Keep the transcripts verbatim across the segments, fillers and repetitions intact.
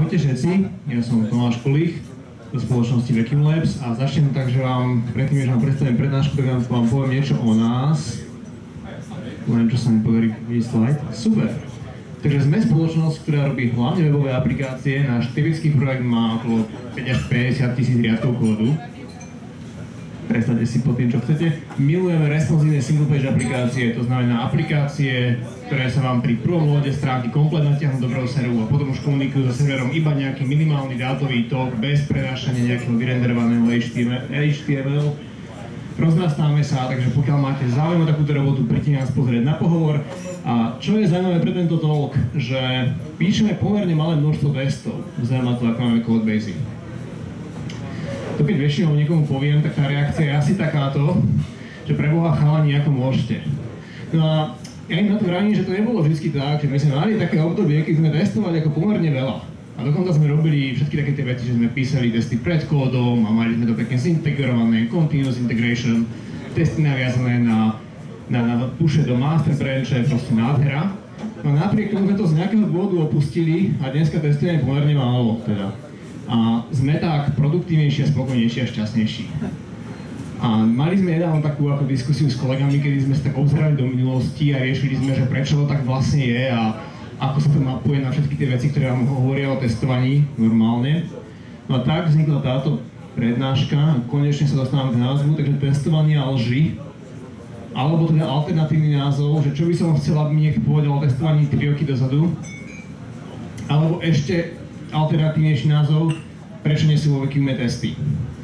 Ahojte všetci, ja som Tomáš Kulich zo spoločnosti Vacuum Labs a začnem tak, že vám, predtým, než vám predstavím prednášku, tak vám poviem niečo o nás. Len čo sa mi podarí vidieť slajd. Super. Takže sme spoločnosť, ktorá robí hlavne webové aplikácie. Náš typický projekt má okolo päť až päťdesiat tisíc riadkov kódu. Predstavte si pod tým, čo chcete. Milujeme responsívne single-page aplikácie, to znamená aplikácie, ktoré sa vám pri prvom lode stránky komplet natiahnu do browseru a potom už komunikujú so serverom iba nejaký minimálny dátový tok bez prenášania nejakého vyrenderovaného há té em el. Rozrastáme sa, takže pokiaľ máte záujem o takúto robotu, príďte nás pozrieť na pohovor. A čo je zaujímavé pre tento talk, že píšeme pomerne malé množstvo testov, zaujímavé to, ako máme codebasy. To keď väčšinou niekomu poviem, tak tá reakcia je asi takáto, že preboha chalani, ako môžete. No a ja im na to vravím, že to nebolo vždy tak, že my sme mali také obdobie, keď sme testovali ako pomerne veľa. A dokonca sme robili všetky také tie veci, že sme písali testy pred kódom a mali sme to pekne zintegrované, continuous integration, testy naviazané na, na, na pushe do master branche, proste nádhera. No a napriek tomu sme to z nejakého dôvodu opustili a dneska testujeme pomerne málo teda. A sme tak produktívnejší a spokojnejší a šťastnejší. A mali sme nedávno takú ako diskusiu s kolegami, kedy sme sa tak obzerali do minulosti a riešili sme, že prečo to tak vlastne je a ako sa to mapuje na všetky tie veci, ktoré vám hovoria o testovaní normálne. No a tak vznikla táto prednáška, konečne sa dostávam k názvu, takže testovanie a lži. Alebo teda alternatívny názov, že čo by som chcel, aby mi niekto povedal o testovaní tri roky dozadu. Alebo ešte alternatívnejší názov, prečo nie sú vo Vacuume testy.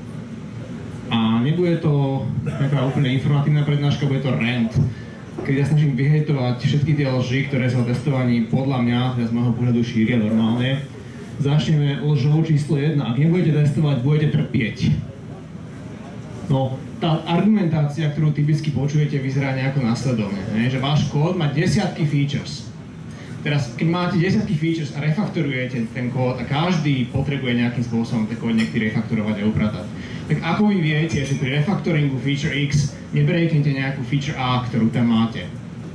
A nebude to nejaká úplne informatívna prednáška, bude to rant, keď ja snažím vyhejtovať všetky tie lži, ktoré sa o testovaní podľa mňa, teda z môjho pohľadu šíria normálne. Začneme lžou číslo jedna. Ak nebudete testovať, budete trpieť. No, tá argumentácia, ktorú typicky počujete, vyzerá nejako nasledovne, ne? Že váš kód má desiatky features. Teraz, keď máte desiatky features a refaktorujete ten kód a každý potrebuje nejakým spôsobom ten kód niekedy refaktorovať a upratať, tak ako vy viete, že pri refaktoringu feature X nebreaknete nejakú feature A, ktorú tam máte?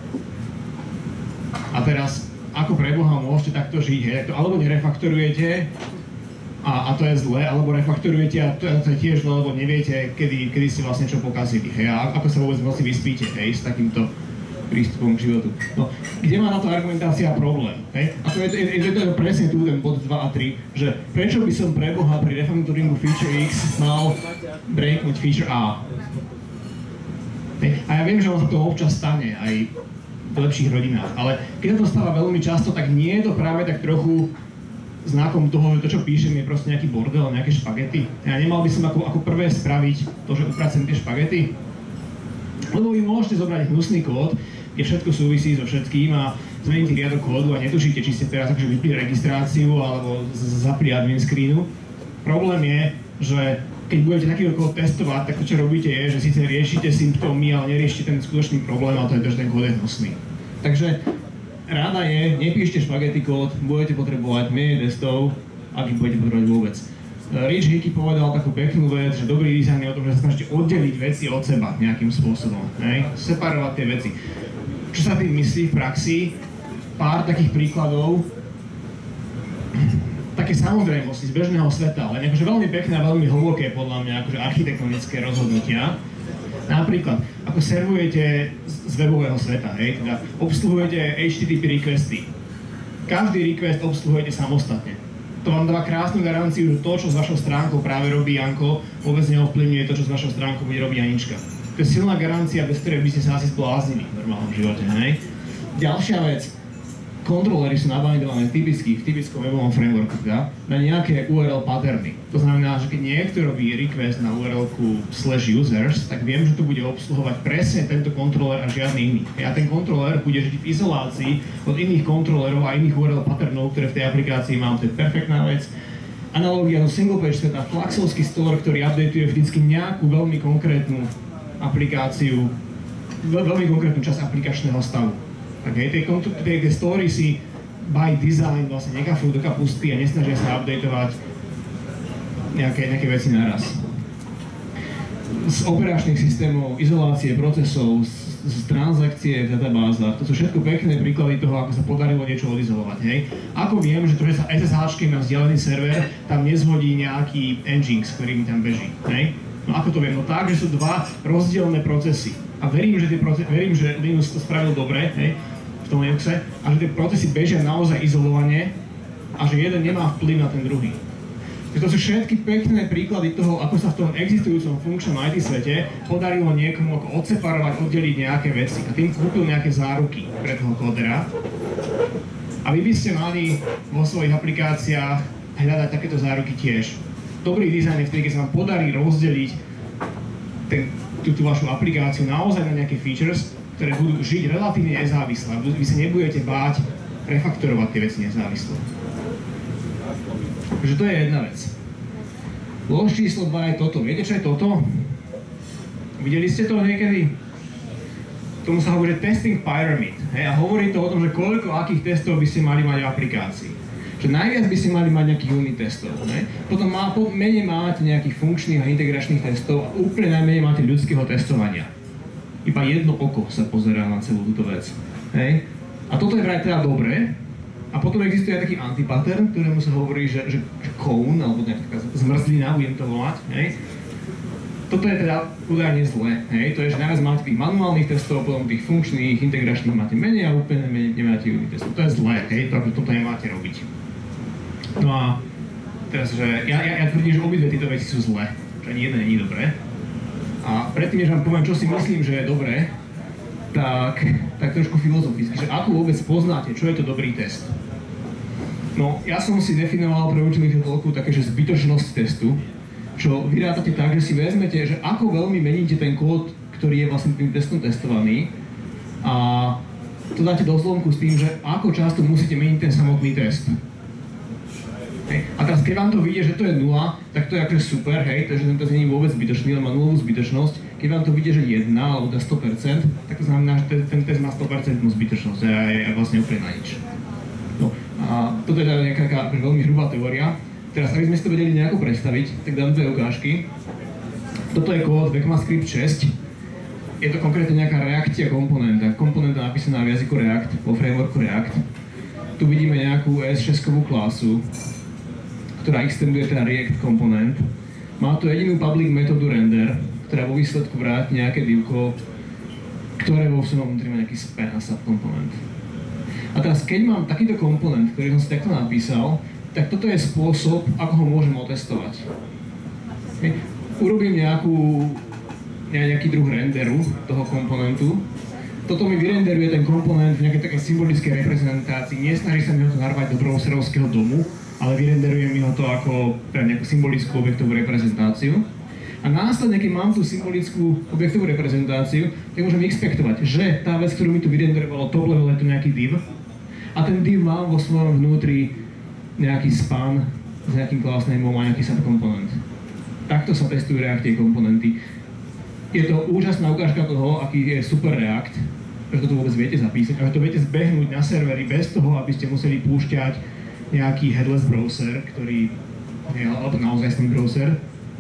A teraz, ako pre Boha môžete takto žiť, hej? To alebo nerefaktorujete a, a to je zle, alebo refaktorujete a to, to je tiež zle, lebo neviete, kedy, kedy ste vlastne čo pokazili, hej? A ako sa vôbec vlastne vyspíte, hej, s takýmto prístupom k životu. No, kde má na to argumentácia problém? Hej? A to je, je, je to presne tu ten bod dva a tri, že prečo by som pre Boha pri refaktoringu feature X mal breaknúť feature A? Hej? A ja viem, že vám sa to občas stane aj v lepších rodinách, ale keď sa to stáva veľmi často, tak nie je to práve tak trochu znakom toho, že to, čo píšem, je proste nejaký bordel, nejaké špagety. Ja nemal by som ako, ako prvé spraviť to, že upracem tie špagety? Lebo vy môžete zobrať hnusný kód, keď všetko súvisí so všetkým a zmeníte riadok kódu a netušíte, či ste teraz akože vypli registráciu alebo zapli admin screenu. Problém je, že keď budete takýto kód testovať, tak to, čo robíte, je, že síce riešite symptómy, ale neriešite ten skutočný problém, a to je to, že ten kód je hnusný. Takže ráda je, nepíšte špagety kód, budete potrebovať menej testov, ak ich budete potrebovať vôbec. Rich Hickey povedal takú peknú vec, že dobrý dizajn je o tom, že sa snažíte oddeliť veci od seba nejakým spôsobom, hej? Separovať tie veci. Čo sa tým myslí v praxi? Pár takých príkladov, také samozrejmosti z bežného sveta, len akože veľmi pekné a veľmi hlboké podľa mňa akože architektonické rozhodnutia. Napríklad, ako servujete z webového sveta, hej? Teda obsluhujete há té té pé requesty. Každý request obsluhujete samostatne. To vám dáva krásnu garanciu, že to, čo s vašou stránkou práve robí Janko, vôbec neovplyvňuje to, čo s vašou stránkou bude robiť Anička. To je silná garancia, bez ktorej by ste sa asi zbláznili v normálnom živote, hej? Ďalšia vec, kontrolery sú nabindované typicky, v typickom webovom frameworku, teda, na nejaké ú er el patterny. To znamená, že keď niekto robí request na ú er elku slash users, tak viem, že to bude obsluhovať presne tento kontroler a žiadny iný. A ten kontroler bude žiť v izolácii od iných kontrolerov a iných ú er el patternov, ktoré v tej aplikácii mám. To je perfektná vec. Analogia do single page sveta, Fluxovský store, ktorý updateuje vždycky nejakú veľmi konkrétnu aplikáciu, veľmi konkrétnu časť aplikačného stavu. Okay, tie, tie, tie story si by design vlastne nekafú do kapusty a nesnažia sa updateovať nejaké, nejaké veci naraz. Z operačných systémov, izolácie procesov, z z transakcie v databázach. To sú všetko pekné príklady toho, ako sa podarilo niečo odizolovať, hej. Ako viem, že to, že sa es es háčkem na vzdialený server, tam nezhodí nejaký Nginx, ktorý mi tam beží, hej. No ako to viem? No tak, že sú dva rozdielne procesy. A verím, že, tie procesy, verím, že Linus to spravil dobre, hej, v tom Linuxe, a že tie procesy bežia naozaj izolovane a že jeden nemá vplyv na ten druhý. To sú všetky pekné príklady toho, ako sa v tom existujúcom funkčnom í té svete podarilo niekomu ako odseparovať, oddeliť nejaké veci a tým kúpil nejaké záruky pre toho kódera. A vy by ste mali vo svojich aplikáciách hľadať takéto záruky tiež. Dobrý dizajn je vtedy, keď sa vám podarí rozdeliť ten, tú, tú vašu aplikáciu naozaj na nejaké features, ktoré budú žiť relatívne nezávisle. Vy sa nebudete báť refaktorovať tie veci nezávisle. Takže to je jedna vec. Lož číslo dva je toto. Viete, čo je toto? Videli ste to niekedy? Tomu sa hovorí testing pyramid. Hej, a hovorí to o tom, že koľko akých testov by ste mali mať v aplikácii. Že najviac by ste mali mať nejakých unit testov. Hej? Potom má, po, menej máte nejakých funkčných a integračných testov a úplne najmenej máte ľudského testovania. Iba jedno oko sa pozerá na celú túto vec. Hej? A toto je vraj teda dobré. A potom existuje aj taký antipattern, ktorému sa hovorí, že, že, že cone, alebo nejaká zmrzlina, budem to volať, hej. Toto je teda údajne zle, hej, to je, že najviac máte tých manuálnych testov, potom tých funkčných, integračných máte menej a úplne menej nemáte unit testov. To je zle, hej, takže toto nemáte robiť. No a teraz, že ja, ja, ja tvrdím, že obidve tieto veci sú zle, že ani jedna nie je dobré. A predtým, než vám poviem, čo si myslím, že je dobré, tak, tak trošku filozoficky, že ako vôbec poznáte, čo je to dobrý test. No, ja som si definoval pre učených metodológiu také, že zbytočnosť testu, čo vyrátate tak, že si vezmete, že ako veľmi meníte ten kód, ktorý je vlastne tým testom testovaný a to dáte do zlomku s tým, že ako často musíte meniť ten samotný test. Hej. A teraz keď vám to vyjde, že to je nula, tak to je akože super, hej, takže ten test nie je vôbec zbytočný, len má nulovú zbytočnosť. Keď vám to vyjde, že jedna alebo sto percent, tak to znamená, že ten test má sto percent zbytočnosť a je vlastne úplne na nič. No a toto je teda nejaká veľmi hrubá teória. Teraz, aby sme si to vedeli nejako predstaviť, tak dám dve ukážky. Toto je kód v ECMAScript šesť. Je to konkrétne nejaká reakcia komponenta. Komponenta napísaná v jazyku React, vo frameworku React. Tu vidíme nejakú E S šesť klasu, ktorá extenduje teda React komponent. Má tu jedinú public metódu render, ktorá vo výsledku vráti nejaké divko, ktoré vo svojom vnútri má nejaký span a subkomponent. A teraz, keď mám takýto komponent, ktorý som si takto napísal, tak toto je spôsob, ako ho môžem otestovať. Okay. Urobím nejakú, nejaký druh renderu toho komponentu. Toto mi vyrenderuje ten komponent v nejakej takej symbolickej reprezentácii. Nesnaží sa mi ho to narvať do browserovského domu, ale vyrenderuje mi ho to ako nejakú symbolickú objektovú reprezentáciu. A následne, keď mám tú symbolickú objektovú reprezentáciu, tak môžem expectovať, že tá vec, ktorú mi tu vyrenderovalo top level, je to nejaký div. A ten div má vo svojom vnútri nejaký span s nejakým class nameom a nejaký subkomponent. Takto sa testujú Reactie komponenty. Je to úžasná ukážka toho, aký je super React, že to vôbec viete zapísať a že to viete zbehnúť na servery bez toho, aby ste museli púšťať nejaký headless browser, ktorý je alebo naozaj ten browser.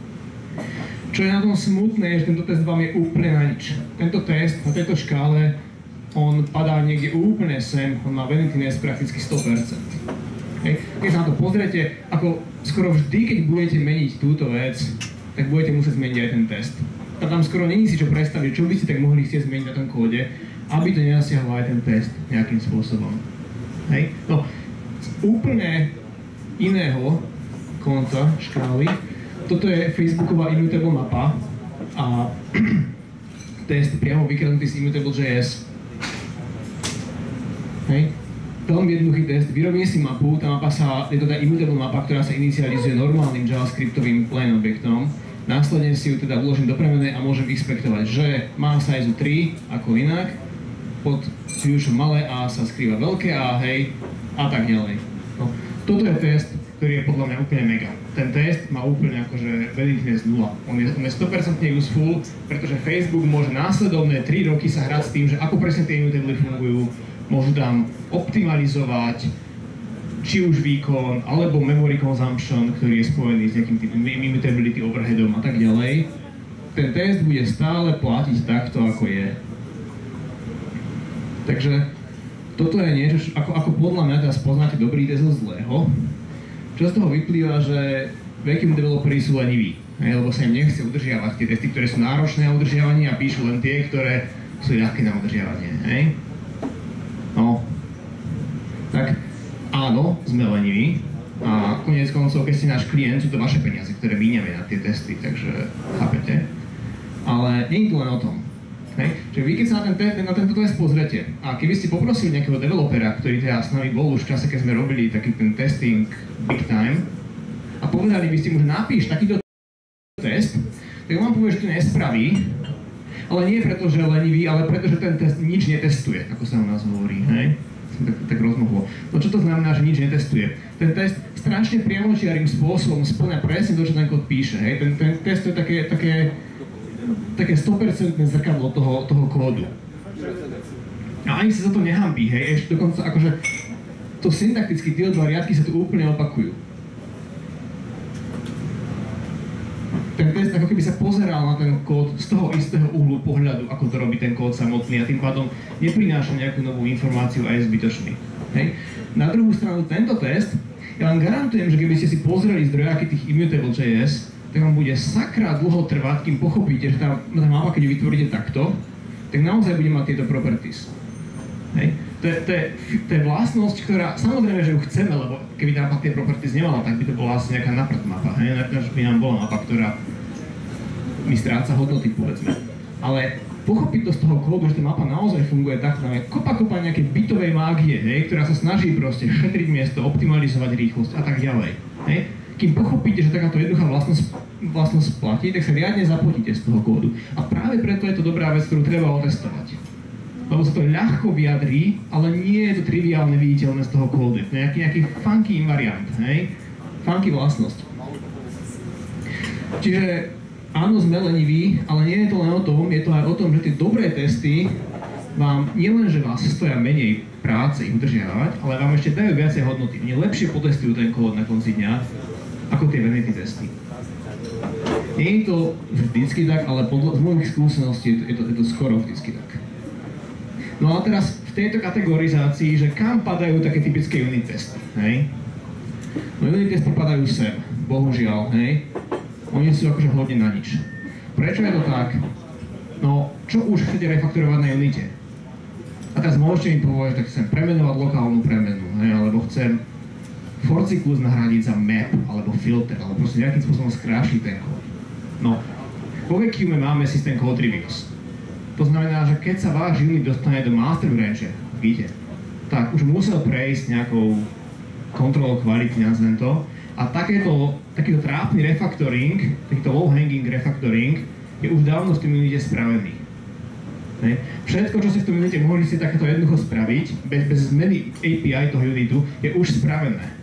Čo je na tom smutné, že tento test vám je úplne na nič. Tento test na tejto škále, on padá niekde úplne sem, on má vanityness prakticky sto percent. Hej. Keď sa na to pozriete, ako skoro vždy, keď budete meniť túto vec, tak budete musieť zmeniť aj ten test. A tam skoro není si čo predstaviť, čo by ste tak mohli chcieť zmeniť na tom kóde, aby to nenasiahlo aj ten test nejakým spôsobom. Hej. No, z úplne iného konca škály, toto je Facebooková immutable mapa a test priamo vykradnutý z immutable.js. Hej. Veľmi jednoduchý test, vyrobím si mapu, tá mapa sa, je to tá immutable mapa, ktorá sa inicializuje normálnym javascriptovým plain objektom. Následne si ju teda uložím do premenej a môžem expectovať, že má size tri ako inak, pod kľúčom malé A sa skrýva veľké A, hej, a tak ďalej. No, toto je test, ktorý je podľa mňa úplne mega. Ten test má úplne akože vanityness nula. On je, on je sto percent useful, pretože Facebook môže následovné tri roky sa hrať s tým, že ako presne tie immutable fungujú, môžu tam optimalizovať či už výkon, alebo memory consumption, ktorý je spojený s nejakým tým immutability overheadom a tak ďalej. Ten test bude stále platiť takto, ako je. Takže toto je niečo, ako, ako podľa mňa teraz poznáte dobrý test od zlého, čo z toho vyplýva, že veľkým developeri sú leniví, lebo sa im nechce udržiavať tie testy, ktoré sú náročné na udržiavanie a píšu len tie, ktoré sú ľahké na udržiavanie, hej? No, tak áno, sme leniví a koniec koncov, keď ste náš klient, sú to vaše peniaze, ktoré míňame na tie testy, takže chápete? Ale nie je to len o tom. Hej? Čiže vy keď sa na, ten te- na tento test pozrete a keby ste poprosili nejakého developera, ktorý teda s nami bol už v čase, keď sme robili taký ten testing big time a povedali by ste mu, že napíš takýto test, tak on vám povie, že to nespraví, ale nie preto, že je lenivý, ale preto, že ten test nič netestuje, ako sa u nás hovorí, hej? Som tak, tak rozmohlo. No čo to znamená, že nič netestuje? Ten test strašne priamočiarým spôsobom spĺňa presne to, čo ten kód píše, hej? Ten, ten test je také, také také sto percent zrkadlo toho, toho kódu. A ani sa za to nehambí, hej, ešte dokonca akože to syntakticky, tie dva riadky sa tu úplne opakujú. Ten test ako keby sa pozeral na ten kód z toho istého uhlu pohľadu, ako to robí ten kód samotný a tým pádom neprináša nejakú novú informáciu a je zbytočný. Hej. Na druhú stranu tento test, ja vám garantujem, že keby ste si pozreli zdrojáky tých immutable.js, tak vám bude sakra dlho trvať, kým pochopíte, že tá, tá mapa, keď ju vytvoríte takto, tak naozaj bude mať tieto properties. Hej. To, je, to, je, to je vlastnosť, ktorá, samozrejme, že ju chceme, lebo keby tá mapa tie properties nemala, tak by to bola asi nejaká naprd mapa, hej, by nám bola mapa, ktorá mi stráca hodnoty, povedzme. Ale pochopiť to z toho kódu, že tá mapa naozaj funguje tak, tam je kopa kopa nejakej bitovej mágie, hej, ktorá sa snaží proste šetriť miesto, optimalizovať rýchlosť a tak ďalej. Hej. Kým pochopíte, že takáto jednoduchá vlastnosť, vlastnosť platí, tak sa riadne zapotíte z toho kódu. A práve preto je to dobrá vec, ktorú treba otestovať. Lebo sa to ľahko vyjadrí, ale nie je to triviálne viditeľné z toho kódu. To je nejaký, nejaký funky invariant, hej? Funky vlastnosť. Čiže áno, sme leniví, ale nie je to len o tom, je to aj o tom, že tie dobré testy vám nielenže vás stoja menej práce ich udržiavať, ale vám ešte dajú viacej hodnoty. Oni lepšie potestujú ten kód na konci dňa, ako tie vanity testy. Nie je to vždycky tak, ale podľa z mojich skúseností je to, je, to, je to skoro vždycky tak. No a teraz v tejto kategorizácii, že kam padajú také typické unit testy, hej? No unit testy padajú sem, bohužiaľ, hej? Oni sú akože hodne na nič. Prečo je to tak? No, čo už chcete refaktorovať na unite? A teraz môžete mi povedať, tak chcem premenovať lokálnu premenu, hej? Alebo chcem for cyklus nahradiť za map, alebo filter, alebo proste nejakým spôsobom skrášiť ten kód. No, vo Vacuume máme systém code reviews. To znamená, že keď sa váš unit dostane do master branche, vidíte, tak už musel prejsť nejakou kontrolou kvality, nazvem to, a takéto, takýto trápny refactoring, takýto low-hanging refactoring je už dávno v tom unite spravený. Ne? Všetko, čo ste v tom unite mohli si takéto jednoducho spraviť, bez, bez zmeny á pé í toho unitu, je už spravené.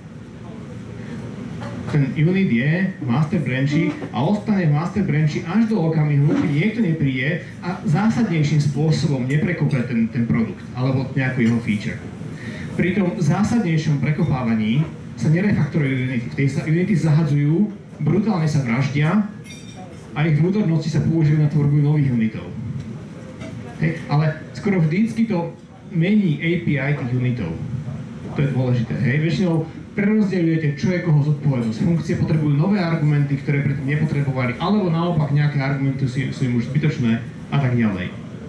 Ten unit je v master branchi a ostane v master branchi až do okamihu, keď niekto nepríde a zásadnejším spôsobom neprekope ten, ten produkt alebo nejakú jeho feature. Pri tom zásadnejšom prekopávaní sa nerefaktorujú unity. V tej sa unity zahadzujú, brutálne sa vraždia a ich vnútornosti sa použijú na tvorbu nových unitov. Hej, ale skoro vždycky to mení á pé í tých unitov. To je dôležité. Hej, väčšinou prerozdeľujete, čo je koho zodpovednosť. Funkcie potrebujú nové argumenty, ktoré predtým nepotrebovali, alebo naopak nejaké argumenty sú, sú im už zbytočné a tak ďalej.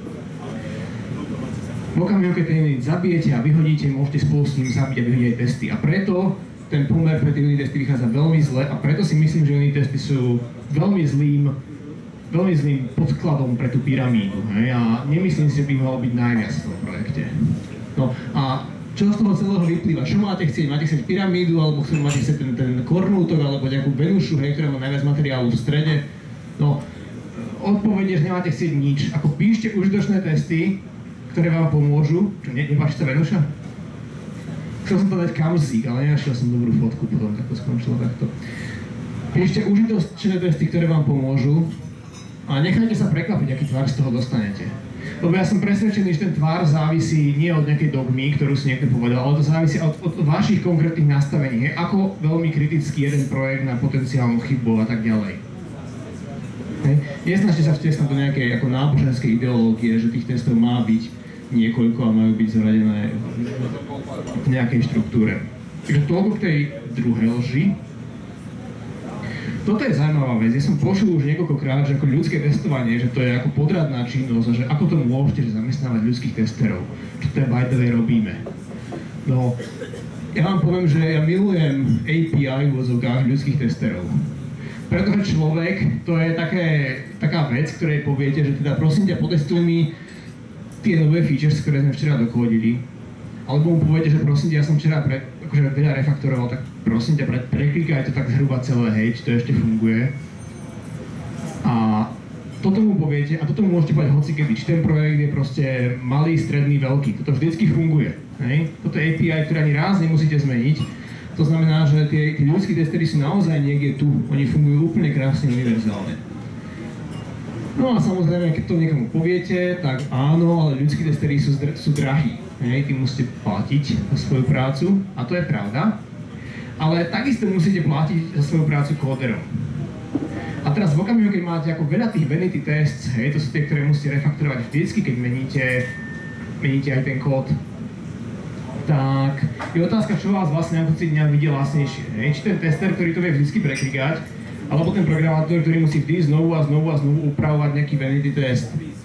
V okamihu, keď ten unit zabijete a vyhodíte, môžete spolu s ním zabiť a vyhodiť aj testy. A preto ten pomer pre tie unit testy vychádza veľmi zle a preto si myslím, že unit testy sú veľmi zlým, veľmi zlým podkladom pre tú pyramídu. Hej? A nemyslím si, že by malo byť najviac v tom projekte. No a čo z toho celého vyplýva? Čo máte chcieť? Máte chcieť pyramídu, alebo máte chcieť ten, ten kornútok, alebo nejakú Venušu, hej, ktorá má najviac materiálu v strede? No, odpoveď je, že nemáte chcieť nič. Ako píšte užitočné testy, ktoré vám pomôžu. Čo, ne, nepáči sa Venuša? Chcel som to dať kamzík, ale nenašiel som dobrú fotku potom, tak to skončilo takto. Píšte užitočné testy, ktoré vám pomôžu a nechajte sa prekvapiť, aký tvar z toho dostanete. Lebo ja som presvedčený, že ten tvar závisí nie od nejakej dogmy, ktorú si niekto povedal, ale to závisí od, od vašich konkrétnych nastavení. Hej? Ako veľmi kritický jeden projekt na potenciálnu chybu a tak ďalej. Hej? Nesnažte sa vtiesnať do nejakej ako náboženskej ideológie, že tých testov má byť niekoľko a majú byť zaradené v nejakej štruktúre. Takže toľko k tej druhej lži. Toto je zaujímavá vec. Ja som počul už niekoľkokrát, že ako ľudské testovanie, že to je ako podradná činnosť a že ako to môžete že zamestnávať ľudských testerov. Čo to je by the way robíme. No, ja vám poviem, že ja milujem á pé í v odzvukách ľudských testerov. Pretože človek, to je také, taká vec, ktorej poviete, že teda prosím ťa, potestuj mi tie nové features, ktoré sme včera dokódili. Alebo mu poviete, že prosím ťa, ja som včera pre, akože veľa refaktoroval, tak prosím ťa, pre, preklikaj to tak zhruba celé, hej, či to ešte funguje. A toto mu poviete, a toto mu môžete povedať hocikedy, či ten projekt je proste malý, stredný, veľký. Toto vždycky funguje, hej. Toto je á pé í, ktoré ani raz nemusíte zmeniť. To znamená, že tie, tie ľudskí testery sú naozaj niekde tu. Oni fungujú úplne krásne univerzálne. No a samozrejme, keď to niekomu poviete, tak áno, ale ľudskí testery sú, sú drahí. Hej, tým musíte platiť za svoju prácu, a to je pravda. Ale takisto musíte platiť za svoju prácu kóderom. A teraz v okamihu, keď máte ako veľa tých vanity tests, hej, to sú tie, ktoré musíte refaktorovať vždycky, keď meníte, meníte aj ten kód, tak je otázka, čo vás vlastne na konci dňa vidie lacnejšie. Hej? Či ten tester, ktorý to vie vždycky preklikať, alebo ten programátor, ktorý musí vždy znovu a znovu a znovu upravovať nejaký vanity test.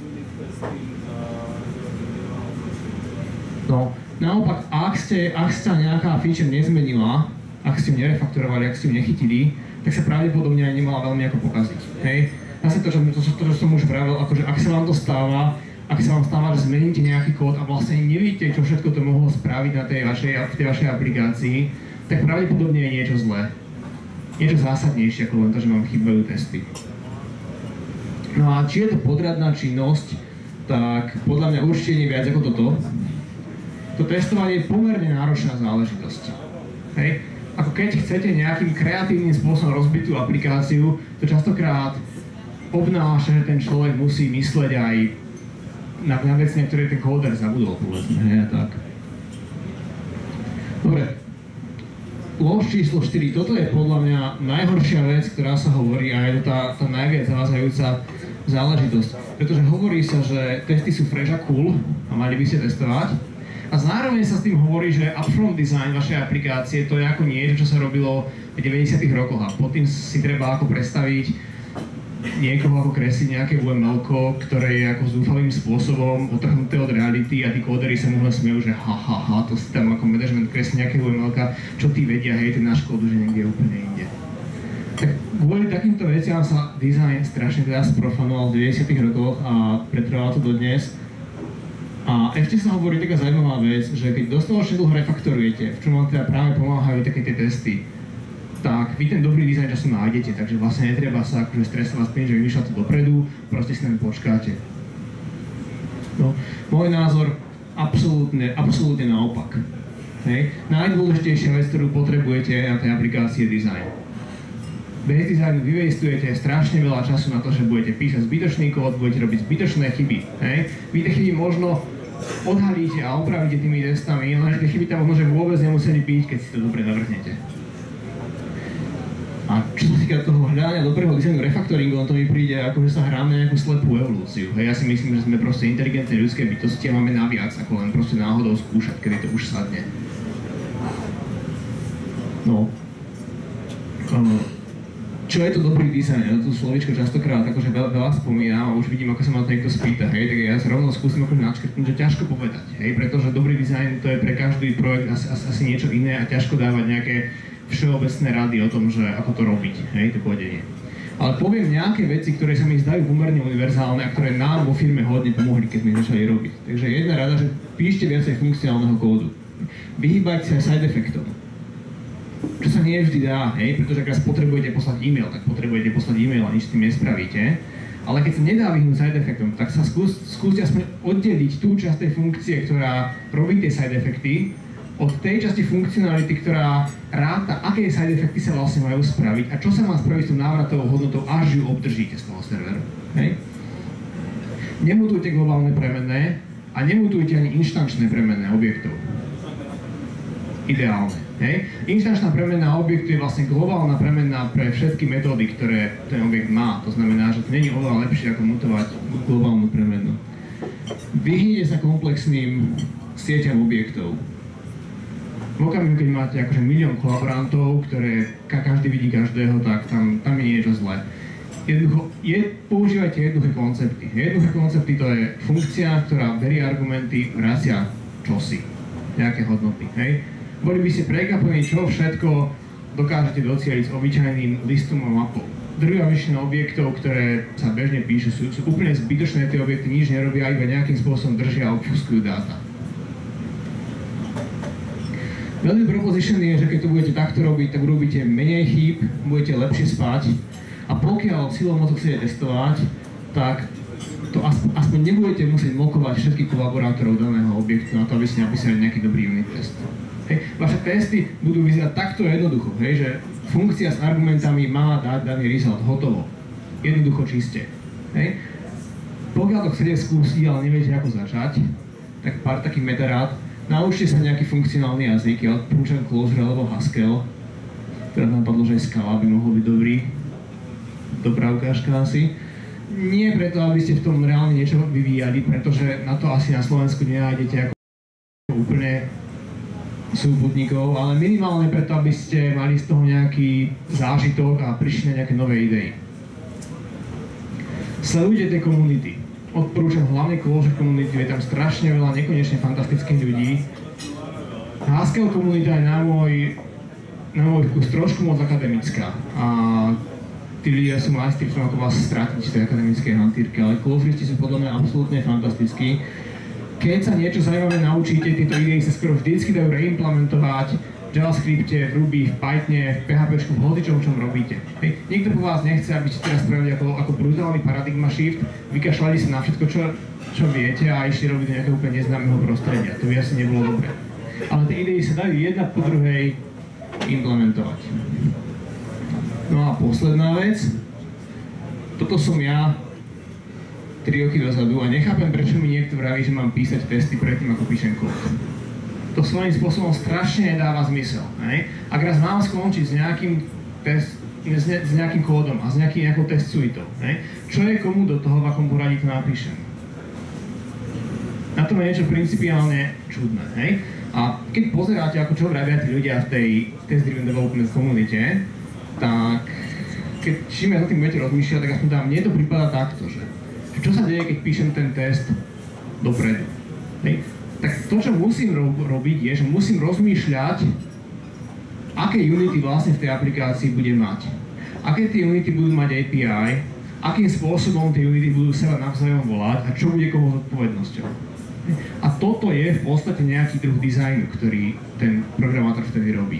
No, naopak, ak ste, ak sa nejaká feature nezmenila, ak ste ju nerefaktorovali, ak ste ju nechytili, tak sa pravdepodobne aj nemala veľmi ako pokaziť. Hej? Zase to, čo, to, to, čo som už pravil, akože ak sa vám to stáva, ak sa vám stáva, že zmeníte nejaký kód a vlastne neviete, čo všetko to mohlo spraviť na tej vašej, v tej vašej aplikácii, tak pravdepodobne je niečo zlé. Niečo zásadnejšie, ako len to, že vám chýbajú testy. No a či je to podradná činnosť, tak podľa mňa určite nie viac ako toto. To testovanie je pomerne náročná záležitosť. Hej? Ako keď chcete nejakým kreatívnym spôsobom rozbiť tú aplikáciu, to častokrát obnáša, že ten človek musí mysleť aj na, na vec, na ktoré ten kóder zabudol, povedzme, hej, a tak. Dobre. Lož číslo štyri. Toto je podľa mňa najhoršia vec, ktorá sa hovorí, a je to tá, tá najviac zavázajúca záležitosť. Pretože hovorí sa, že testy sú fresh a cool a mali by ste testovať. A zároveň sa s tým hovorí, že upfront design vašej aplikácie to je ako niečo, čo sa robilo v deväťdesiatych rokoch a pod tým si treba ako predstaviť niekoho ako kresliť nejaké ú em elko, ktoré je ako zúfalým spôsobom otrhnuté od reality a tí kóderi sa mu smejú, že ha ha ha, to si tam ako management kreslí nejaké ú em elka, čo tí vedia, hej, ten náš kód už je niekde úplne inde. Tak kvôli takýmto veciam sa design strašne teda sprofanoval v deväťdesiatych rokoch a pretrvalo to dodnes. A ešte sa hovorí taká zaujímavá vec, že keď dostatočne dlho refaktorujete, v čom vám teda práve pomáhajú také tie testy, tak vy ten dobrý dizajn času nájdete, takže vlastne netreba sa akože stresovať s tým, že vymýšľate dopredu, proste si len počkáte. No, môj názor, absolútne, absolútne naopak. Hej. Najdôležitejšia vec, ktorú potrebujete na tej aplikácii je dizajn. Bez dizajnu vyvestujete strašne veľa času na to, že budete písať zbytočný kód, budete robiť zbytočné chyby. Hej. Vy tie chyby možno odhalíte a opravíte tými testami, lenže tie chyby tam možno že vôbec nemuseli byť, keď si to dobre navrhnete. A čo sa týka toho hľadania dobrého dizajnu refaktoringu, to mi príde ako, že sa hráme nejakú slepú evolúciu. Hej, ja si myslím, že sme proste inteligentné ľudské bytosti a máme naviac, ako len proste náhodou skúšať, kedy to už sadne. No. Čo je to dobrý dizajn? Ja to slovíčko častokrát akože veľa, veľa spomínam a už vidím, ako sa ma to niekto spýta, hej, tak ja sa rovno skúsim akože načkrtnúť, že ťažko povedať, hej, pretože dobrý dizajn to je pre každý projekt asi, asi niečo iné a ťažko dávať nejaké všeobecné rady o tom, že ako to robiť, hej, to kodenie. Ale poviem nejaké veci, ktoré sa mi zdajú pomerne univerzálne a ktoré nám vo firme hodne pomohli, keď sme začali robiť. Takže jedna rada, že píšte viacej funkcionálneho kódu. Vyhýbajte sa side effectom. Čo sa nie vždy dá, hej, pretože ak raz potrebujete poslať e-mail, tak potrebujete poslať e-mail a nič s tým nespravíte. Ale keď sa nedá vyhnúť side effectom, tak sa skús, skúste aspoň oddeliť tú časť tej funkcie, ktorá robí tie side effecty, od tej časti funkcionality, ktorá ráta, aké side effecty sa vlastne majú spraviť a čo sa má spraviť s tou návratovou hodnotou, až ju obdržíte z toho serveru. Hej? Nemutujte globálne premenné a nemutujte ani inštančné premenné objektov. Ideálne. Hej? Inštančná premenná objektu je vlastne globálna premenná pre všetky metódy, ktoré ten objekt má. To znamená, že to nie je oveľa lepšie ako mutovať globálnu premennú. Vyhnite sa komplexným sieťam objektov. V okamihu, keď máte akože milión kolaborantov, ktoré každý vidí každého, tak tam, tam je niečo zlé. Jednoducho, je, používajte jednoduché koncepty. Jednoduché koncepty to je funkcia, ktorá berie argumenty, vracia čosi, nejaké hodnoty. Hej? Boli by ste prekvapení, čo všetko dokážete docieliť s obyčajným listom a mapou. Druhá väčšina objektov, ktoré sa bežne píšu, sú, sú úplne zbytočné, tie objekty nič nerobia, iba nejakým spôsobom držia a obfuskujú dáta. Value proposition je, že keď to budete takto robiť, tak urobíte menej chýb, budete lepšie spať a pokiaľ silou moc chcete testovať, tak to aspoň, aspoň nebudete musieť mokovať všetkých kolaborátorov daného objektu na to, aby ste napísali nejaký dobrý unit test. Hej. Vaše testy budú vyzerať takto jednoducho, hej, že funkcia s argumentami má dať daný result, hotovo. Jednoducho čiste. Hej. Pokiaľ to chcete skúsiť, ale neviete ako začať, tak pár takých metarát. Naučte sa nejaký funkcionálny jazyk, ja odporúčam Clojure alebo Haskell. Teraz nám padlo, že aj Scala by mohol byť dobrý. Dobrá ukážka asi. Nie preto, aby ste v tom reálne niečo vyvíjali, pretože na to asi na Slovensku nenájdete ako úplne súputníkov, ale minimálne preto, aby ste mali z toho nejaký zážitok a prišli na nejaké nové idei. Sledujte tie komunity. Odporúčam hlavne Clojure komunitu, je tam strašne veľa nekonečne fantastických ľudí. Haskell komunita je na môj, na môj vkus trošku moc akademická. A tí ľudia sú majstri v tom, ako vás stratiť z tej akademickej hantýrky, ale Clojuristi sú podľa mňa absolútne fantastickí. Keď sa niečo zaujímavé naučíte, tieto idei sa skoro vždycky dajú reimplementovať v JavaScripte, v Ruby, v Pythone, v PHPčku, v hocičom, čom robíte. Hej. Nikto po vás nechce, aby ste teraz spravili ako, ako brutálny paradigma shift, vykašľali sa na všetko, čo, čo viete a išli robiť do nejakého úplne neznámeho prostredia. To by asi nebolo dobré. Ale tie idei sa dajú jedna po druhej implementovať. No a posledná vec. Toto som ja tri roky dozadu a nechápem, prečo mi niekto vraví, že mám písať testy predtým, ako píšem kód. To svojím spôsobom strašne nedáva zmysel. Ne? Ak raz mám skončiť s nejakým, test, s, ne, s nejakým kódom a s nejakým, nejakou test suitou, ne? Čo je komu do toho, v akom poradí to napíšem? Na tom je niečo principiálne čudné. Ne? A keď pozeráte, ako čo vravia tí ľudia v tej test-driven development komunite, tak keď čím ja za tým budete rozmýšľať, tak aspoň tam mne to prípada takto, že čo sa deje, keď píšem ten test dopredu. Hej. Tak to, čo musím ro- robiť, je, že musím rozmýšľať, aké unity vlastne v tej aplikácii bude mať. Aké tie unity budú mať á pé í, akým spôsobom tie unity budú seba navzájom volať a čo bude koho zodpovednosťou. Hej. A toto je v podstate nejaký druh dizajnu, ktorý ten programátor vtedy robí.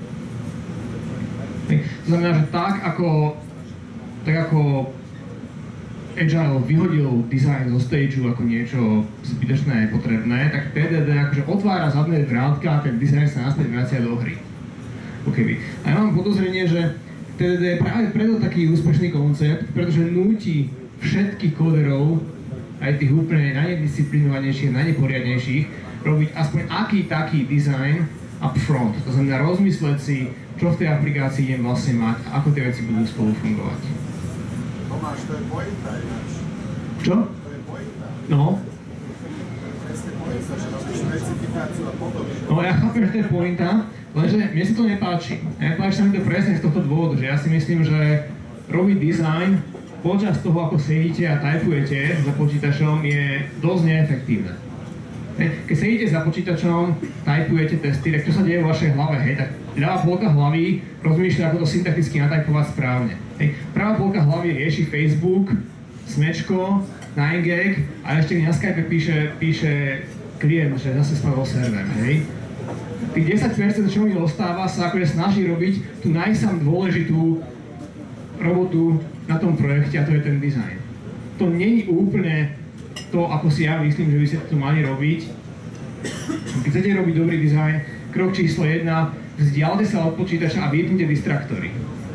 Hej. To znamená, že tak ako, tak ako Agile vyhodil design zo stageu ako niečo zbytočné a nepotrebné, tak té dé dé akože otvára zadné vrátka a ten design sa naspäť vracia do hry. Okay. A ja mám podozrenie, že té dé dé je práve preto taký úspešný koncept, pretože núti všetkých kóderov, aj tých úplne najnedisciplinovanejších, najneporiadnejších, robiť aspoň aký taký design upfront. To znamená rozmysleť si, čo v tej aplikácii idem vlastne mať a ako tie veci budú spolu fungovať. Tomáš, to je pointa ináč. Čo? To je pointa. No. Presne pointa, že robíš špecifikáciu a podobne. No ja chápem, že to je pointa, lenže mne sa to nepáči. Nepáči sa mi to presne z tohto dôvodu, že ja si myslím, že robiť design počas toho, ako sedíte a tajpujete za počítačom, je dosť neefektívne. Keď sedíte za počítačom, tajpujete testy, tak čo sa deje vo vašej hlave, hej, tak ľavá polka hlavy rozmýšľa, ako to syntakticky natajpovať správne. Hej. Pravá polka hlavy rieši Facebook, smečko, nine gag a ešte na Skype píše, píše klient, že zase spadol server, hej. Tých desať percent, čo mi ostáva, sa akože snaží robiť tú najsam dôležitú robotu na tom projekte a to je ten design. To nie je úplne to, ako si ja myslím, že by ste to mali robiť. Keď chcete robiť dobrý dizajn, krok číslo jedna, vzdialte sa od počítača a vypnite distraktory.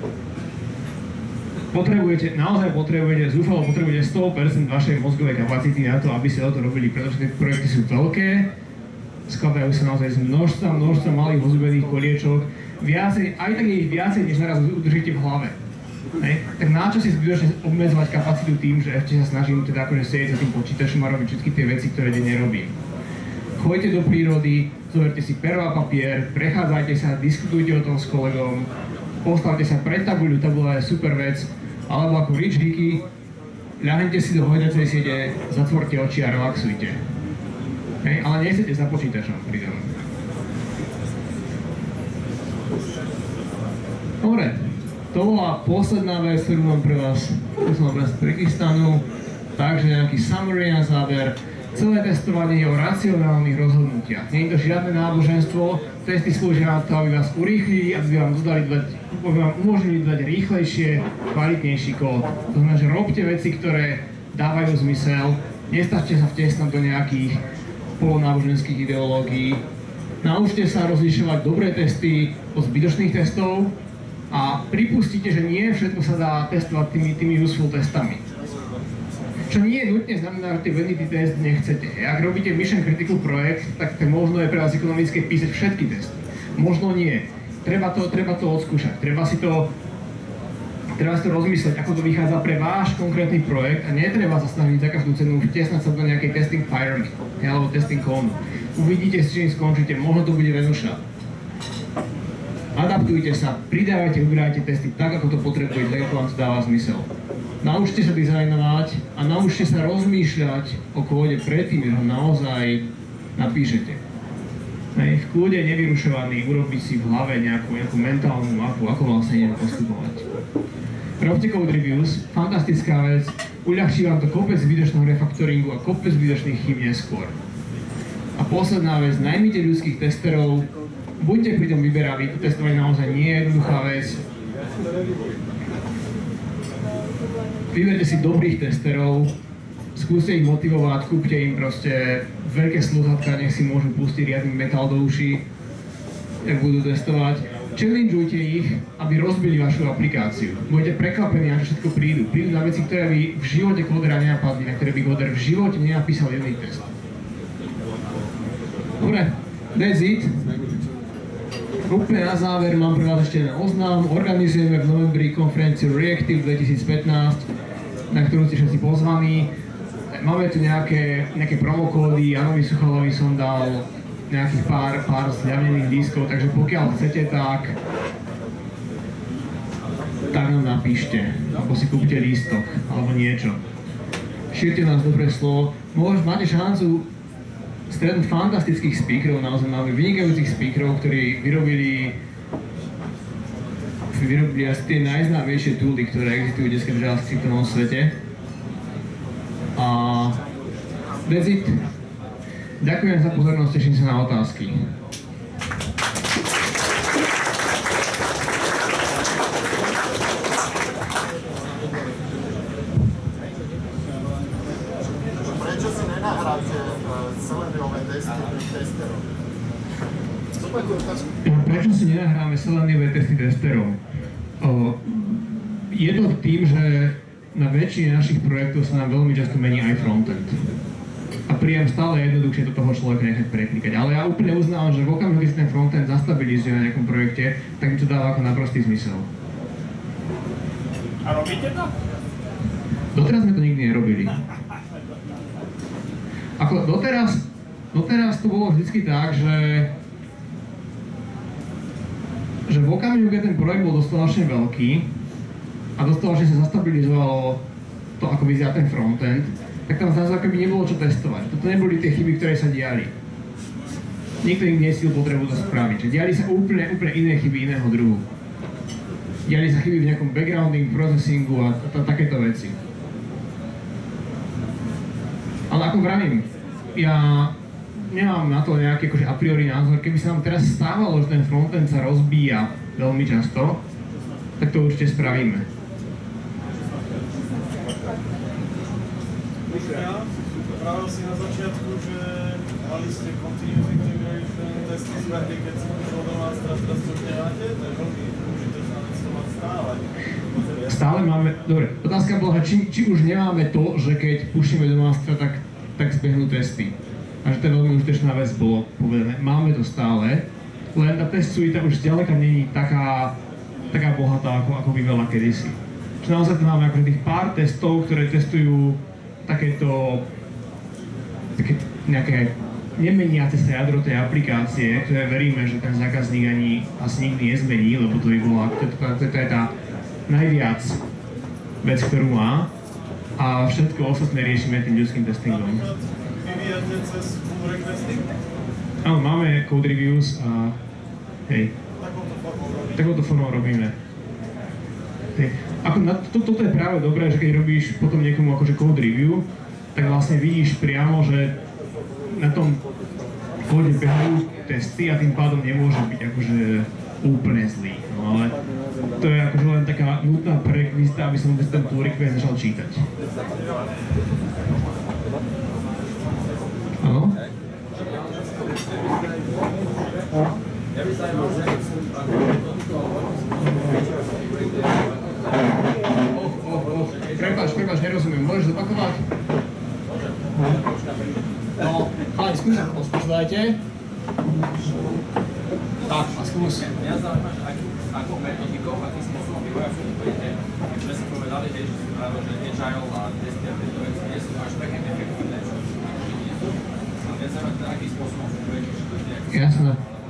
Potrebujete, naozaj potrebujete, zúfalo potrebujete sto percent vašej mozgovej kapacity na to, aby ste to robili, pretože tie projekty sú veľké, skladajú sa naozaj z množstva, množstva malých ozbených koliečok, viacej, aj tak je ich viacej, než naraz udržíte v hlave. Hej. Tak na čo si zbytočne obmedzovať kapacitu tým, že ešte sa snažím teda akože sedieť za tým počítačom a robiť všetky tie veci, ktoré denne nerobím. Choďte do prírody, zoberte si pero a papier, prechádzajte sa, diskutujte o tom s kolegom, postavte sa pred tabuľu, tabuľa je super vec, alebo ako Rich Hickey, ľahnete si do hojdacej siete, zatvorte oči a relaxujte. Hej, ale nesedete za počítačom pri tom. Dobre, to bola posledná vec, ktorú mám pre vás, ktorú som pre vás prichystanú, takže nejaký summary na záver. Celé testovanie je o racionálnych rozhodnutiach. Nie je to žiadne náboženstvo, testy slúžia na to, aby vás urýchlili, aby vám, dodali dať, aby vám umožnili dať rýchlejšie, kvalitnejší kód. To znamená, že robte veci, ktoré dávajú zmysel, nestačte sa vtesnať do nejakých polonáboženských ideológií. Naučte sa rozlišovať dobré testy od zbytočných testov a pripustite, že nie všetko sa dá testovať tými, tými useful testami. Čo nie nutne znamená, že tie vanity test nechcete. Ak robíte mission critical projekt, tak možno je pre vás ekonomické písať všetky testy. Možno nie. Treba to, treba to odskúšať. Treba si to, treba si to rozmyslieť, ako to vychádza pre váš konkrétny projekt a netreba sa snažiť za každú cenu vtesnať sa do nejakej testing pyramid alebo testing cone. Uvidíte, s čím skončíte, možno to bude venuša. Adaptujte sa, pridávajte, ubírajte testy tak, ako to potrebujete, tak ako vám to dáva zmysel. Naučte sa dizajnovať a naučte sa rozmýšľať o kóde predtým, že ho naozaj napíšete. Hej, v kóde nevyrušovaný, urobiť si v hlave nejakú, nejakú mentálnu mapu, ako vlastne idem postupovať. Robte code reviews, fantastická vec, uľahčí vám to kopec zbytočného refaktoringu a kopec zbytočných chýb neskôr. A posledná vec, najmite ľudských testerov, buďte pri tom vyberaví, to testovanie naozaj nie je jednoduchá vec. Vyberte si dobrých testerov, skúste ich motivovať, kúpte im proste veľké sluchatka, nech si môžu pustiť riadny metal do uší, ak budú testovať. Challengeujte ich, aby rozbili vašu aplikáciu. Budete prekvapení, na čo všetko prídu. Prídu na veci, ktoré by v živote kódera nenapadli, na ktoré by kóder v živote nenapísal jedný test. Dobre, that's it. Úplne na záver mám pre vás ešte jeden oznám. Organizujeme v novembri konferenciu Reactive dvetisícpätnásť, na ktorú ste všetci pozvaní. Máme tu nejaké, nejaké promokódy, Janovi Suchalovi som dal nejakých pár, pár zľavnených diskov, takže pokiaľ chcete, tak tak nám napíšte, alebo si kúpte lístok, alebo niečo. Šírte nás dobré slovo. Môž, máte šancu stretnúť fantastických speakerov, naozaj máme vynikajúcich speakerov, ktorí vyrobili vyrobili asi tie najznámejšie tooly, ktoré existujú dneska v JavaScriptovom svete. A that's it. Ďakujem za pozornosť, teším sa na otázky. Prečo si nenahráte seleniové testy testerov? Prečo si nenahráme seleniové testy testerov? Je to tým, že na väčšine našich projektov sa nám veľmi často mení aj frontend. A príjem stále jednoduchšie do toho človeka nechať preklikať. Ale ja úplne uznávam, že v okamihu, keď si ten frontend zastabilizuje na nejakom projekte, tak mi to dáva ako naprostý zmysel. A robíte to? Doteraz sme to nikdy nerobili. Ako doteraz, doteraz to bolo vždycky tak, že že v okamihu, keď ten projekt bol dostatočne veľký a dostatočne sa zastabilizovalo to, ako vyzerá ten frontend, tak tam zase ako by nebolo čo testovať. Toto neboli tie chyby, ktoré sa diali. Nikto im nesíl potrebu to spraviť. Že diali sa úplne, úplne iné chyby iného druhu. Diali sa chyby v nejakom backgrounding, processingu a takéto veci. Ale ako vravím, ja nemám na to nejaký akože a priori názor. Keby sa nám teraz stávalo, že ten frontend sa rozbíja veľmi často, tak to určite spravíme. Pravil si na začiatku, že mali ste continuous integration testy zberky, keď si prišlo do vás, teraz teraz to už nemáte? To je veľmi užitočná vec, to mať stále. Stále máme, dobre, otázka bola, či, či už nemáme to, že keď púštime do mastra, tak, tak zbehnú testy. A že to je veľmi užitočná vec, bolo povedané. Máme to stále, len tá test suite už zďaleka není taká, taká bohatá, ako, ako bývala kedysi. Čo naozaj tu máme akože tých pár testov, ktoré testujú takéto také nejaké nemeniace sa jadro tej aplikácie, ktoré veríme, že ten zákazník ani asi nikdy nezmení, lebo to by bola, to, to, to, to je tá najviac vec, ktorú má. A všetko ostatné riešime tým ľudským testingom. Vyvíjate cez pull requesting? Áno, máme code reviews a hej, Takouto formou robíte? takouto formou robíme. Hej. Ako na, to, toto je práve dobré, že keď robíš potom niekomu akože code review, tak vlastne vidíš priamo, že na tom kóde behajú testy a tým pádom nemôže byť akože úplne zlý. No ale to je akože len taká nutná prerekvizita, aby som vôbec ten pull request začal čítať. Áno? Prepáč, prepáč, nerozumiem. Môžeš zopakovať? No, chalani, skús sa poskúš, dajte. Tak, a skús. Mňa zaujíma, že akou metodikou, akým spôsobom vývoja fungujete. My sme si povedali, že sú práve, že agile a testy a tieto veci nie sú až také efektívne, čo sú nie sú. A mňa zaujíma teda, akým spôsobom fungujete, že to je nejaký... Jasné.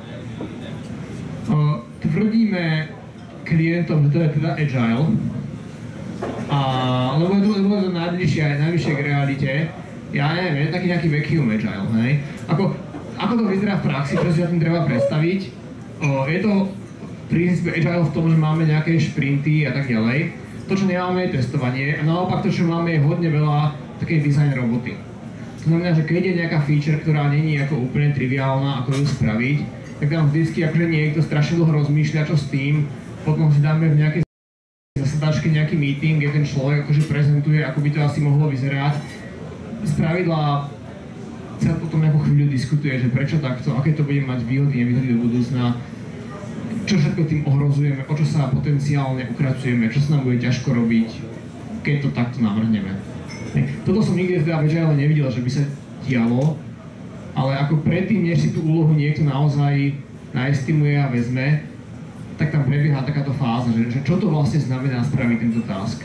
Tvrdíme klientom, že to je teda agile. A, lebo je to, lebo je to najbližšie, najbližšie k realite. Ja neviem, je taký nejaký vacuum agile, hej? Ako, ako to vyzerá v praxi, čo si sa tým treba predstaviť? O, je to v princípe agile v tom, že máme nejaké šprinty a tak ďalej. To, čo nemáme, je testovanie a naopak to, čo máme, je hodne veľa takej design roboty. To znamená, že keď je nejaká feature, ktorá není ako úplne triviálna, ako ju spraviť, tak tam vždycky akože niekto strašne dlho rozmýšľa, čo s tým, potom si dáme v nejakej zasadačke nejaký meeting, kde ten človek akože prezentuje, ako by to asi mohlo vyzerať. Spravidla sa potom nejakú chvíľu diskutuje, že prečo takto, aké to bude mať výhody, nevýhody do budúcna, čo všetko tým ohrozujeme, o čo sa potenciálne ukracujeme, čo sa nám bude ťažko robiť, keď to takto navrhneme. Toto som nikdy teda veďa nevidel, že by sa dialo, ale ako predtým, než si tú úlohu niekto naozaj naestimuje a vezme, tak tam prebieha takáto fáza, že, že čo to vlastne znamená spraviť tento task.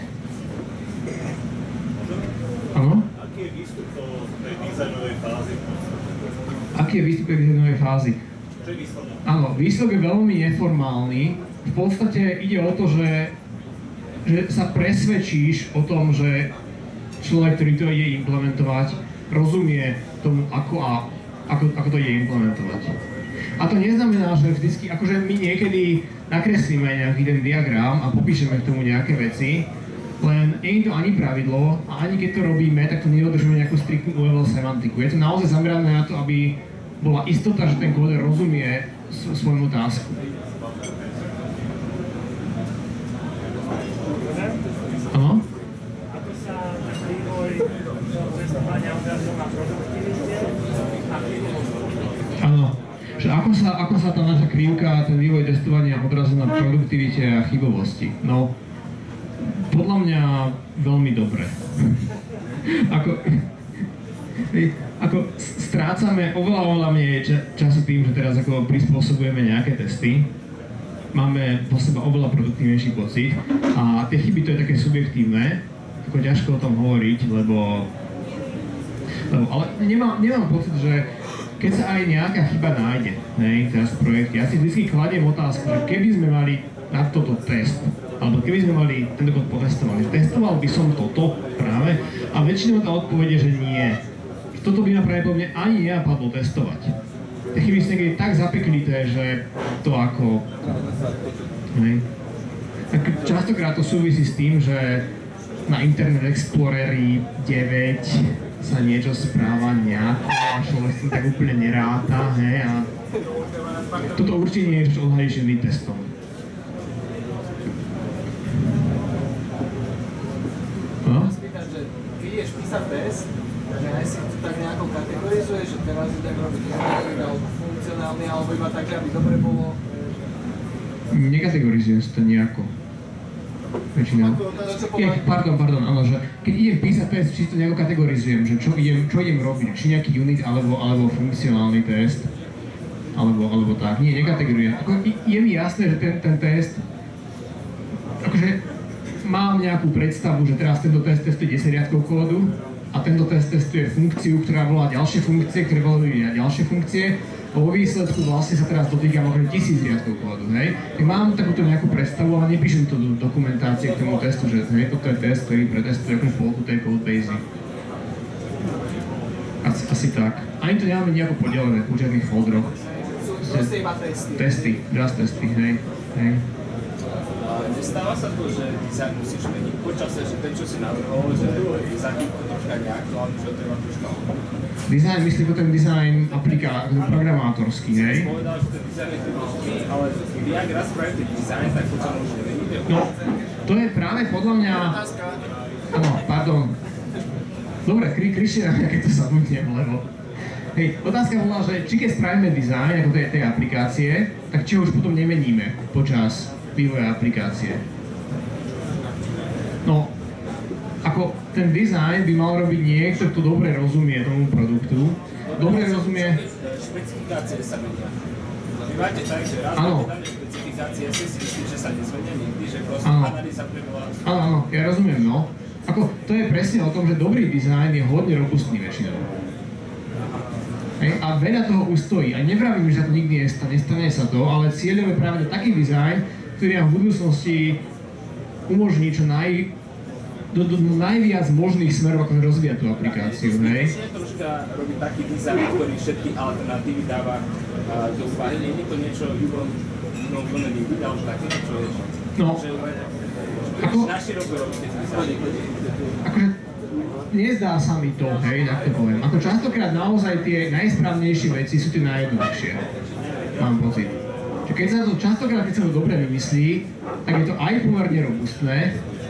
Áno? Aký je výstup tej dizajnovej fázy? Aký je výstup tej dizajnovej fázy? Čo je výsledok? Áno, výsledok je veľmi neformálny. V podstate ide o to, že, že sa presvedčíš o tom, že človek, ktorý to ide implementovať, rozumie tomu, ako, a, ako, ako to ide implementovať. A to neznamená, že vždycky, akože my niekedy nakreslíme nejaký ten diagram a popíšeme k tomu nejaké veci, len nie je to ani pravidlo a ani keď to robíme, tak to nedodržujeme nejakú striktnú level semantiku. Je to naozaj zamerané na to, aby bola istota, že ten kóder rozumie svojmu tasku. Áno? Ako sa ten vývoj testovania odrazil na produktivite? Áno. Že ako sa, ako sa tá naša krivka, ten vývoj testovania odrazil na produktivite a chybovosti? No, podľa mňa veľmi dobre. ako, ako strácame oveľa, oveľa menej času tým, že teraz ako prispôsobujeme nejaké testy. Máme po seba oveľa produktívnejší pocit a tie chyby to je také subjektívne, ako ťažko o tom hovoriť, lebo, lebo ale nemám, nemám pocit, že keď sa aj nejaká chyba nájde, hej, teraz v projekte, ja si vždy kladiem otázku, že keby sme mali na toto test, alebo keby sme mali tento kód potestovali, testoval by som toto práve a väčšinou tá odpoveď je, že nie. Toto by ma pravdepodobne ani nenapadlo testovať. Tie chyby sú niekedy tak zapeklité, že to ako... Hej. Tak častokrát to súvisí s tým, že na Internet Exploreri deväť sa niečo správa nejako a človek s tým tak úplne neráta, hej, a toto určite nie je, čo odhalíš jedným testom. No? Spýtam, že ty ideš písať test, že aj si to tak nejako kategorizuješ, že teraz je tak robiť historik alebo funkcionálny, alebo iba tak, aby dobre bolo? Nekategorizujem si to nejako. Väčšinou. Ja, pardon, pardon, áno, že keď idem písať test, či to nejako kategorizujem, že čo idem, čo idem robiť, či nejaký unit alebo, alebo funkcionálny test, alebo, alebo tak. Nie, nekategorizujem. Ako, je mi jasné, že ten, ten test, akože mám nejakú predstavu, že teraz tento test testuje desať riadkov kódu a tento test testuje funkciu, ktorá volá ďalšie funkcie, ktoré volajú ďalšie funkcie. A vo výsledku vlastne sa teraz dotýkam okolo tisíc riadkov kódu, hej. Tak mám takúto nejakú predstavu, ale nepíšem to do dokumentácie k tomu testu, že hej, toto je test, ktorý pretestuje akú polku tej codebasy. Asi, asi tak. Ani to nemáme nejako podelené v žiadnych foldroch. Proste iba testy. Testy, just testy, hej. hej. Nestáva sa to, že dizajn musíš meniť počasie, že ten, čo si navrhol, že dizajn to troška neaktuálny, že to je troška Dizajn, myslím, že ten dizajn apliká, programátorský, hej? Si povedal, že ten dizajn je dôležitý, ale keby ak raz spravíte dizajn, tak potom už nevíde. No, to je práve podľa mňa... Áno, pardon. Dobre, kri, kričte na mňa, keď to zabudnem, lebo... Hej, otázka bola, že či keď spravíme dizajn ako tej, tej aplikácie, tak či ho už potom nemeníme počas vývoja aplikácie. No, ako ten dizajn by mal robiť niekto, kto dobre rozumie tomu produktu, dobre rozumie... Špecifikácie sa menia. Vy máte tak, že raz máte dané špecifikácie, si si myslím, že sa nezmenia nikdy, že proste analýza prebola... Áno, áno, ja rozumiem, no. Ako, to je presne o tom, že dobrý dizajn je hodne robustný väčšinou. Hej, a veľa toho ustojí. A nevravím, že sa to nikdy nestane, nestane sa to, ale cieľom je práve taký dizajn, ktorý nám v budúcnosti umožní čo naj... Do, do, do najviac možných smerov, ako rozvíjať tú aplikáciu, hej? Musíme troška robiť taký dizajn, ktorý všetky alternatívy dáva uh, do úvahy. Nie je to niečo, no plne nevidí, ale už také, čo je... No, ako... Naširoko robíte dizajn. Akože, nezdá sa mi to, hej, tak to poviem. Ako častokrát naozaj tie najsprávnejšie veci sú tie najjednoduchšie. Mám pocit. Že keď sa to častokrát, keď sa to dobre vymyslí, tak je to aj pomerne robustné,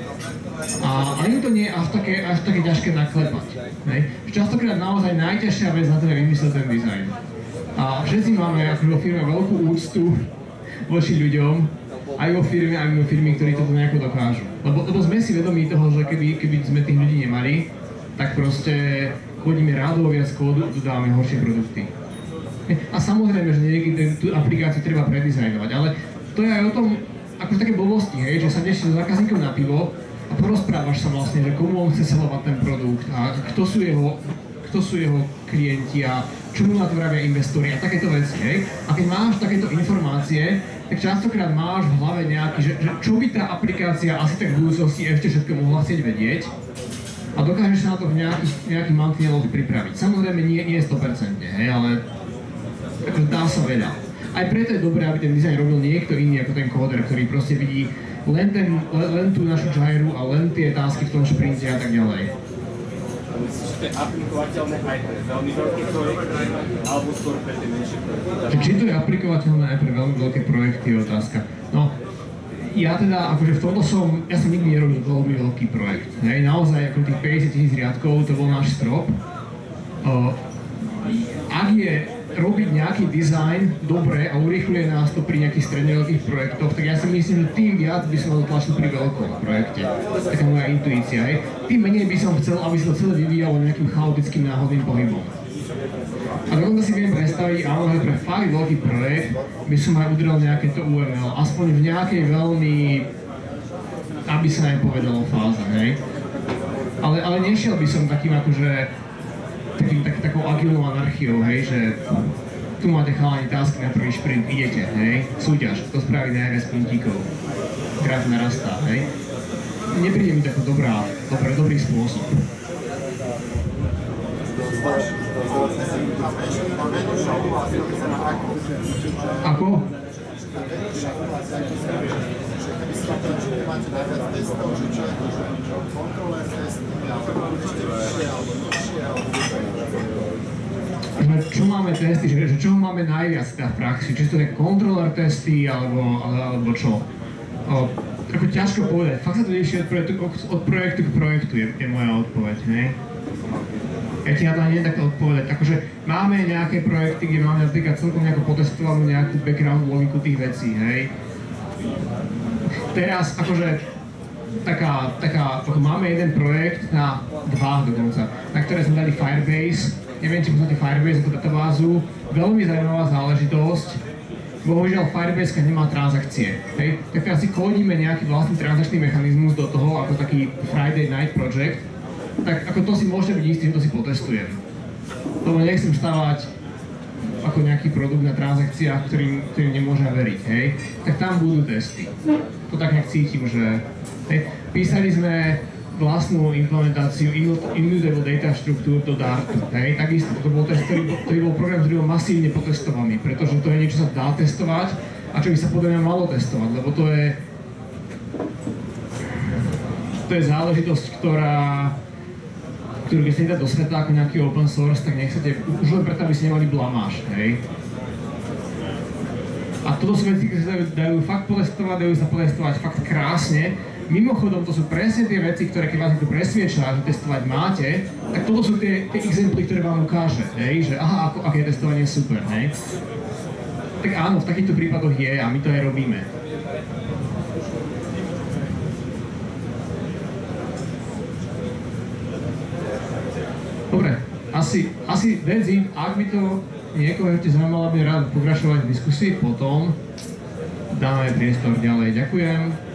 a ani to nie je až také, až také ťažké naklepať. Hej. Častokrát naozaj najťažšia vec na to je vymyslieť ten dizajn. A všetci máme ako vo firme veľkú úctu voči ľuďom, aj vo firme, aj vo firmy, ktorí toto nejako dokážu. Lebo, lebo sme si vedomí toho, že keby, keby sme tých ľudí nemali, tak proste chodíme rádovo viac kódu a dodávame horšie produkty. A samozrejme, že niekedy tú aplikáciu treba predizajnovať, ale to je aj o tom, akože také blbosti, hej, že sa ideš s zákazníkom na pivo a porozprávaš sa vlastne, že komu on chce selovať ten produkt a kto sú jeho, kto sú jeho klienti a čo mu na to vravia investori a takéto veci, hej. A keď máš takéto informácie, tak častokrát máš v hlave nejaký, že, že čo by tá aplikácia asi tak v budúcnosti ešte všetko mohla chcieť vedieť a dokážeš sa na to v nejakých, nejakých mantineloch pripraviť. Samozrejme nie, nie sto percent, hej, ale dá sa veľa. Aj preto je dobré, aby ten dizajn robil niekto iný ako ten kóder, ktorý proste vidí len, ten, len, len tú našu gyru a len tie tásky v tom šprinte a tak ďalej. Myslíš, že to je aplikovateľné aj pre veľmi veľké projekty, alebo skôr pre tie menšie projekty? Či to je aplikovateľné aj pre veľmi veľké projekty, je otázka. No, ja teda, akože v tomto som, ja som nikdy nerobil veľmi veľký projekt. Hej, naozaj, ako tých päťdesiat tisíc riadkov, to bol náš strop. Uh, ak je robiť nejaký dizajn dobre a urýchľuje nás to pri nejakých stredne veľkých projektoch, tak ja si myslím, že tým viac by som to tlačil pri veľkom projekte. Taká moja intuícia, hej. Tým menej by som chcel, aby sa to celé vyvíjalo nejakým chaotickým náhodným pohybom. A dokonca si viem predstaviť, áno, že pre fakt veľký projekt by som aj udrel nejaké to ú em el, aspoň v nejakej veľmi, aby sa nepovedalo fáze, hej. Ale, ale nešiel by som takým akože takým, tak, takou agilnou anarchiou, hej, že tu máte chalani tásky na prvý šprint, idete, hej, súťaž, kto spraví najviac sprintíkov, graf narastá, hej. Nepríde mi tako dobrá, dobrý, dobrý spôsob. Ako? Máte najviac testov, že čo je to, že kontroler testy, alebo určite vyššie, alebo nižšie, alebo čo máme testy, že, že čo máme najviac teda v praxi, či to je kontroler testy, alebo, alebo čo? O, ako ťažko povedať, fakt sa to líši od projektu, od projektu k projektu, je, je moja odpoveď, hej? Ja ti na to ani neviem takto odpovedať, akože máme nejaké projekty, kde máme napríklad celkom nejako potestovanú nejakú background logiku tých vecí, hej? Teraz akože taká, taká, ako máme jeden projekt na dva dokonca, na ktoré sme dali Firebase. Neviem, či poznáte Firebase ako databázu. Veľmi zaujímavá záležitosť. bohužiaľ Firebase nemá transakcie, hej? Tak teraz si kodíme nejaký vlastný transakčný mechanizmus do toho, ako taký Friday Night Project, tak ako to si môžete byť istý, že to si potestujem. Lebo nechcem stavať ako nejaký produkt na transakciách, ktorým, ktorým nemôžem veriť, hej? Tak tam budú testy. To tak nejak cítim, že hej? Písali sme vlastnú implementáciu Immutable Data štruktúr do Dartu, hej? Takisto to bol test, ktorý, ktorý bol program, ktorý bol masívne potestovaný, pretože to je niečo, čo sa dá testovať a čo by sa podľa mňa malo testovať, lebo to je to je záležitosť, ktorá ktorú keď sa nedá do sveta ako nejaký open source, tak nechcete, už len preto, aby ste nemali blamáž, hej? A toto sú veci, ktoré sa dajú, dajú fakt potestovať, dajú sa potestovať fakt krásne. Mimochodom, to sú presne tie veci, ktoré keď vás niekto presvieča, že testovať máte, tak toto sú tie, tie exemply, ktoré vám ukáže, hej? Že aha, ako, aké je testovanie super, hej? Tak áno, v takýchto prípadoch je a my to aj robíme. Dobre, asi, asi that's it. Ak by to niekoho ešte zaujímalo, by rád pokračovať v diskusii, potom dáme priestor ďalej. Ďakujem.